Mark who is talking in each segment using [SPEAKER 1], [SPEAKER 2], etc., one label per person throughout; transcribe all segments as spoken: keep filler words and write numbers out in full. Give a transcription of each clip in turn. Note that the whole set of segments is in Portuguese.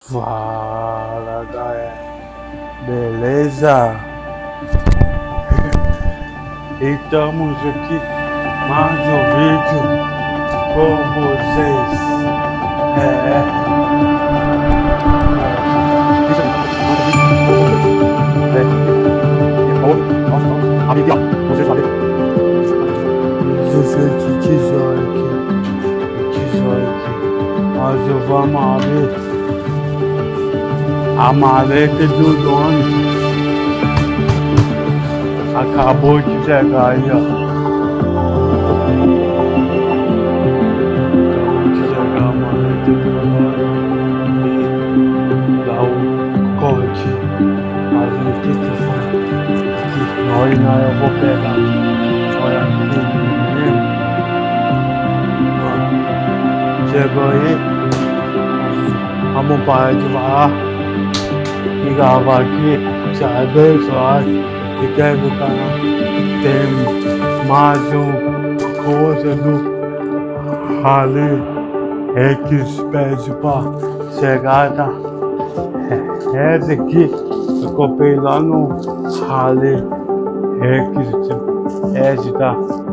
[SPEAKER 1] Fala galera, beleza? Estamos aqui mais um vídeo com vocês. É, amiguinho, vocês sabem. Deixa eu te tesouro aqui, tesouro aqui. Mas eu vou abrir a maleta do dono. Acabou de chegar aí, ó. Acabou de chegar a maleta do dono. E dá o corte. Mas o que que foi? Aqui, olha, não, eu vou pegar. Olha aqui mesmo. Chegou aí. Vamos parar de falar e gravar aqui, te abençoado. Se quer no canal, tem mais uma coisa do Rale Express para chegar, tá? Essa aqui eu comprei lá no Rale Express, tá?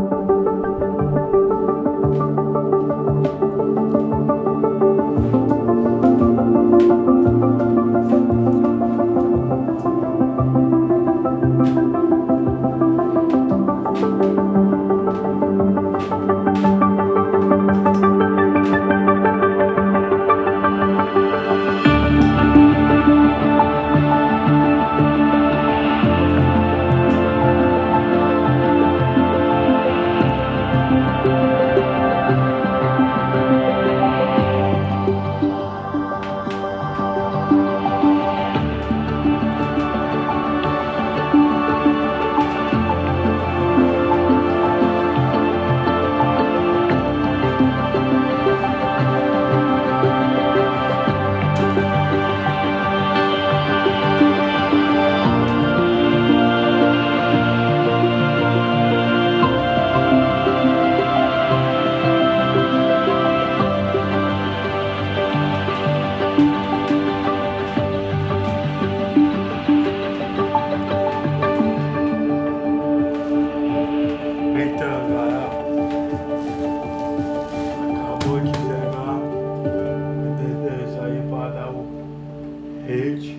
[SPEAKER 1] Rede.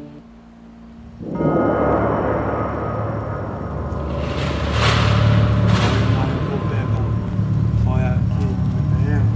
[SPEAKER 1] Vou pegar. Olha aqui mesmo.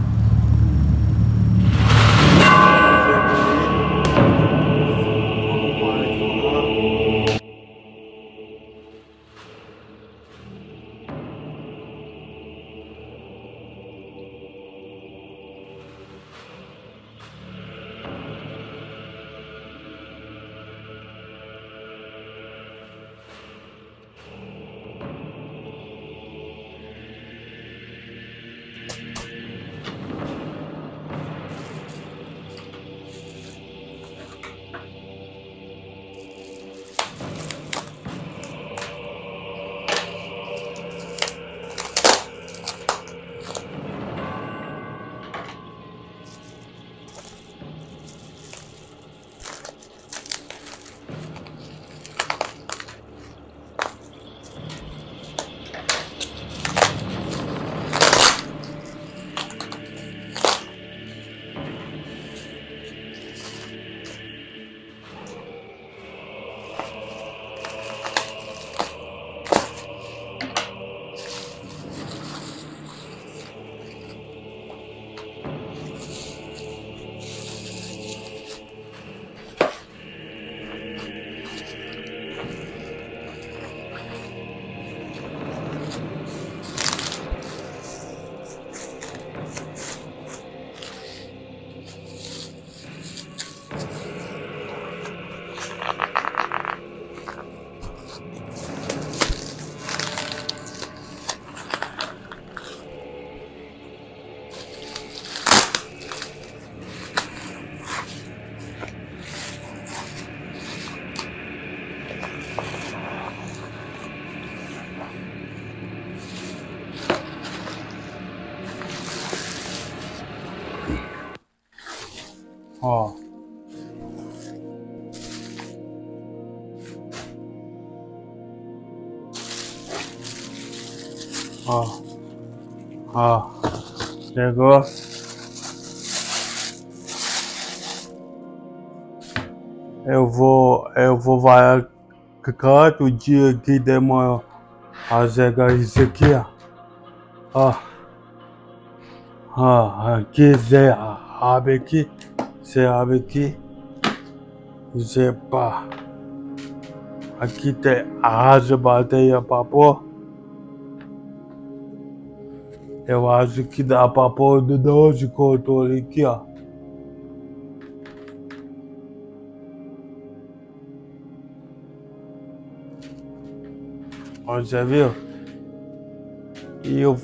[SPEAKER 1] Ó, Ó, ó, chegou. Eu vou, eu vou vai cada dia que demora a chegar isso aqui, ó. Ó, ó, aqui você abre aqui, você abre aqui, você pá. Aqui tem a asa bateria pra pôr. Eu acho que dá pra pôr do doze controle aqui, ó. Ó, você viu? E eu...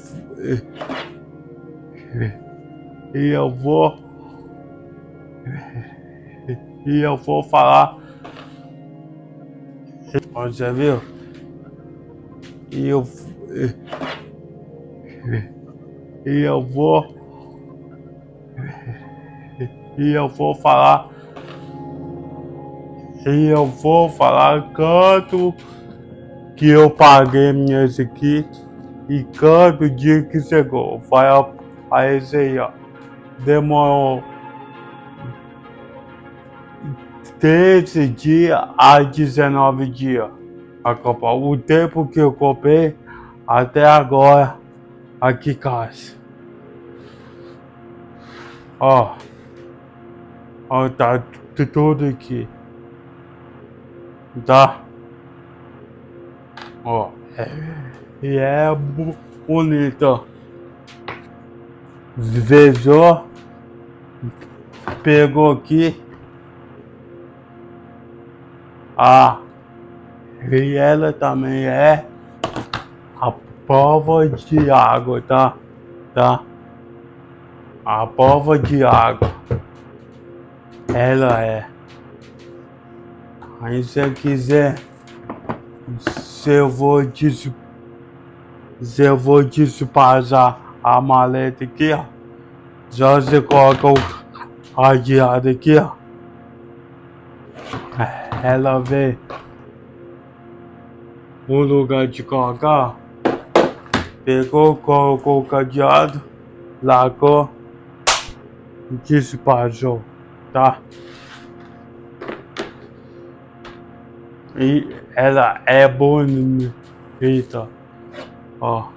[SPEAKER 1] E eu vou... E eu vou falar... Ó, você viu? E eu... E eu vou... E eu vou falar... E eu vou falar quanto que eu paguei minhas aqui e quanto dia que chegou. Vai a esse aí, ó. Demorou treze dias a dezenove dias a comprar. O tempo que eu comprei até agora aqui caixa. Ó, ó, tá tudo aqui, tá? Ó, é, e é bonito. Vejou, pegou aqui. Ah, e ela também é a prova de água, tá? Tá? A prova de água. Ela é. Aí se eu quiser, se eu vou dis, se eu vou despachar a maleta aqui, ó. Já você coloca o cadeado aqui, ó. Ela vê o lugar de colocar. Pegou, colocou o cadeado, lacou e despachou, tá? E ela é bonita, ó,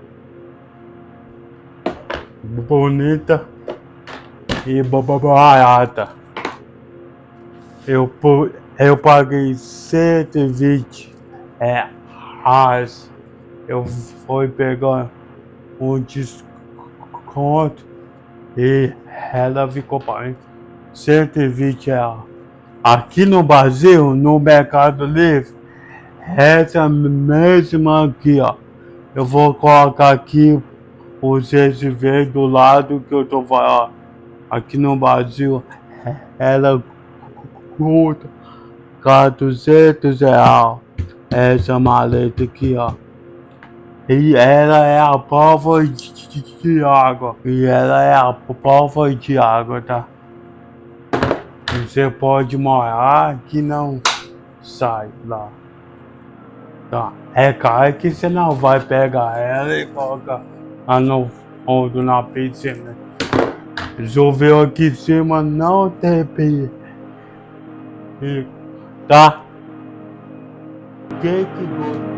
[SPEAKER 1] bonita e barata. Eu, eu paguei cento e vinte reais. Eu fui pegar um desconto e ela ficou pagando cento e vinte reais. Aqui no Brasil, no Mercado Livre, essa mesma aqui, ó. Eu vou colocar aqui vocês verem do lado que eu tô falando. Aqui no Brasil, ela custa quatrocentos reais. Essa maleta aqui, ó. E ela é a prova de, de, de água. E ela é a prova de água, tá? Você pode morar que não sai lá. Tá? É claro que você não vai pegar ela e colocar lá no fundo na piscina. Choveu aqui em cima, não tem perigo. Tá? Que que gosta?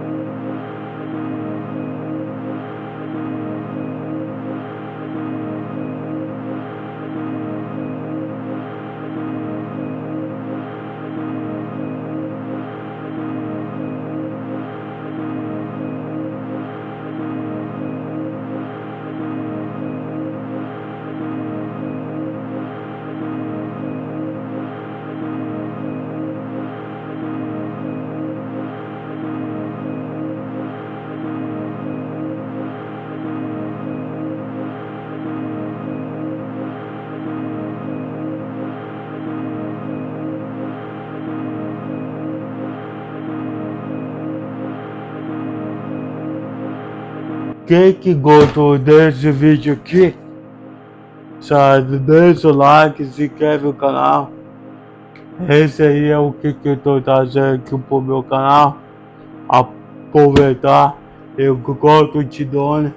[SPEAKER 1] Quem que gostou desse vídeo aqui, sabe, deixa o like, se inscreve no canal. Esse aí é o que, que eu tô trazendo aqui pro meu canal. Aproveitar eu coloco de dono.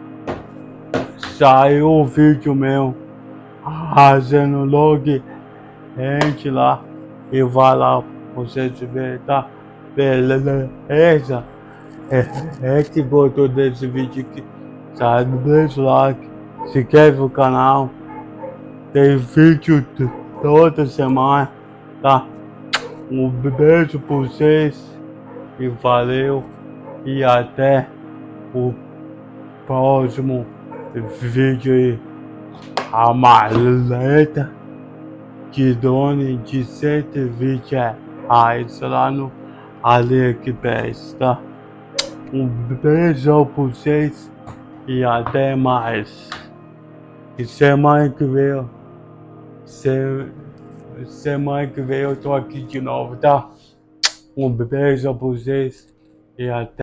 [SPEAKER 1] Saiu o vídeo meu fazendo log, gente lá e vai lá pra vocês verem, tá? Beleza? É, é que gostou desse vídeo aqui, sabe? Deixa o like, se inscreve no canal, tem vídeo toda semana, tá? Um beijo pra vocês e valeu, e até o próximo vídeo aí. A maleta que dona de cento e vinte reais lá no AliExpress, tá? Um beijão pra vocês e até mais. E semana que vem, se, semana que vem eu tô aqui de novo, tá? Um beijo pra vocês e até